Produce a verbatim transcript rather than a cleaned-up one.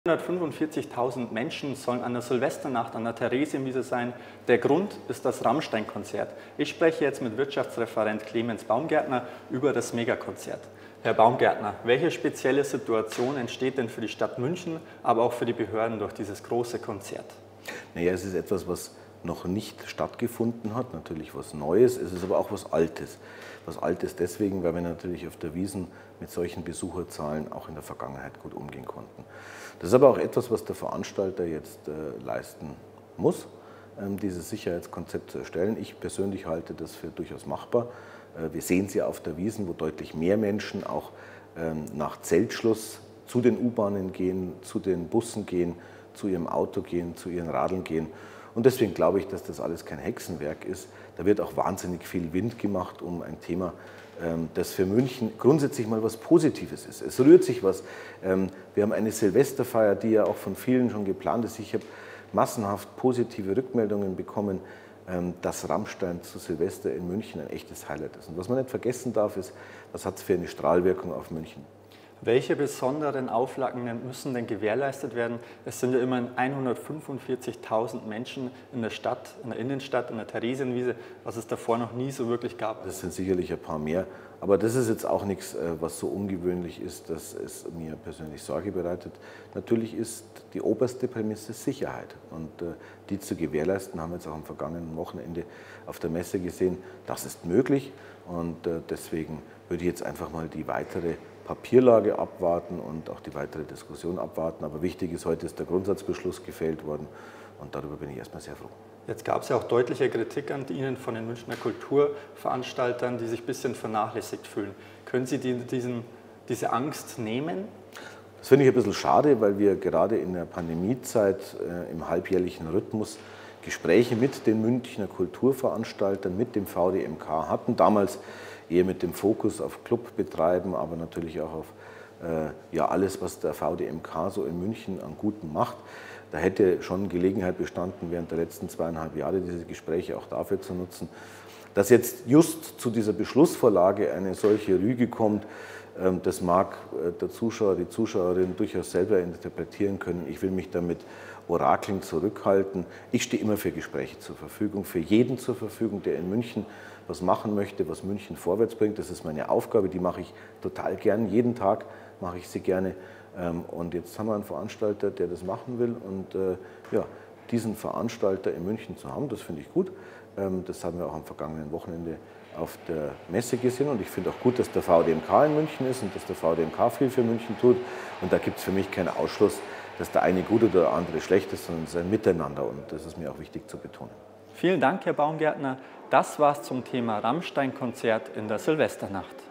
hundertfünfundvierzigtausend Menschen sollen an der Silvesternacht an der Theresienwiese sein. Der Grund ist das Rammstein-Konzert. Ich spreche jetzt mit Wirtschaftsreferent Clemens Baumgärtner über das Megakonzert. Herr Baumgärtner, welche spezielle Situation entsteht denn für die Stadt München, aber auch für die Behörden durch dieses große Konzert? Naja, es ist etwas, was noch nicht stattgefunden hat, natürlich was Neues, es ist aber auch was Altes. Was Altes deswegen, weil wir natürlich auf der Wiesn mit solchen Besucherzahlen auch in der Vergangenheit gut umgehen konnten. Das ist aber auch etwas, was der Veranstalter jetzt äh, leisten muss, ähm, dieses Sicherheitskonzept zu erstellen. Ich persönlich halte das für durchaus machbar. Äh, wir sehen es ja auf der Wiesn, wo deutlich mehr Menschen auch ähm, nach Zeltschluss zu den U-Bahnen gehen, zu den Bussen gehen, zu ihrem Auto gehen, zu ihren Radeln gehen. Und deswegen glaube ich, dass das alles kein Hexenwerk ist. Da wird auch wahnsinnig viel Wind gemacht um ein Thema, das für München grundsätzlich mal was Positives ist. Es rührt sich was. Wir haben eine Silvesterfeier, die ja auch von vielen schon geplant ist. Ich habe massenhaft positive Rückmeldungen bekommen, dass Rammstein zu Silvester in München ein echtes Highlight ist. Und was man nicht vergessen darf, ist, was hat es für eine Strahlwirkung auf München. Welche besonderen Auflagen müssen denn gewährleistet werden? Es sind ja immerhin hundertfünfundvierzigtausend Menschen in der Stadt, in der Innenstadt, in der Theresienwiese, was es davor noch nie so wirklich gab. Das sind sicherlich ein paar mehr, aber das ist jetzt auch nichts, was so ungewöhnlich ist, dass es mir persönlich Sorge bereitet. Natürlich ist die oberste Prämisse Sicherheit und die zu gewährleisten, haben wir jetzt auch am vergangenen Wochenende auf der Messe gesehen, das ist möglich und deswegen würde ich jetzt einfach mal die weitere Papierlage abwarten und auch die weitere Diskussion abwarten. Aber wichtig ist, heute ist der Grundsatzbeschluss gefällt worden und darüber bin ich erstmal sehr froh. Jetzt gab es ja auch deutliche Kritik an Ihnen von den Münchner Kulturveranstaltern, die sich ein bisschen vernachlässigt fühlen. Können Sie die, diesen, diese Angst nehmen? Das finde ich ein bisschen schade, weil wir gerade in der Pandemiezeit äh, im halbjährlichen Rhythmus Gespräche mit den Münchner Kulturveranstaltern, mit dem V D M K hatten. Damals eher mit dem Fokus auf Clubbetreiben, aber natürlich auch auf äh, ja, alles, was der V D M K so in München an Gutem macht. Da hätte schon Gelegenheit bestanden, während der letzten zweieinhalb Jahre diese Gespräche auch dafür zu nutzen. Dass jetzt just zu dieser Beschlussvorlage eine solche Rüge kommt, äh, das mag äh, der Zuschauer, die Zuschauerin durchaus selber interpretieren können. Ich will mich damit Orakeln zurückhalten. Ich stehe immer für Gespräche zur Verfügung, für jeden zur Verfügung, der in München was machen möchte, was München vorwärts bringt. Das ist meine Aufgabe, die mache ich total gern. Jeden Tag mache ich sie gerne. Und jetzt haben wir einen Veranstalter, der das machen will. Und ja, diesen Veranstalter in München zu haben, das finde ich gut. Das haben wir auch am vergangenen Wochenende auf der Messe gesehen. Und ich finde auch gut, dass der V D M K in München ist und dass der V D M K viel für München tut. Und da gibt es für mich keinen Ausschluss, dass der eine gut oder der andere schlecht ist, sondern es ist ein Miteinander. Und das ist mir auch wichtig zu betonen. Vielen Dank, Herr Baumgärtner. Das war's zum Thema Rammstein-Konzert in der Silvesternacht.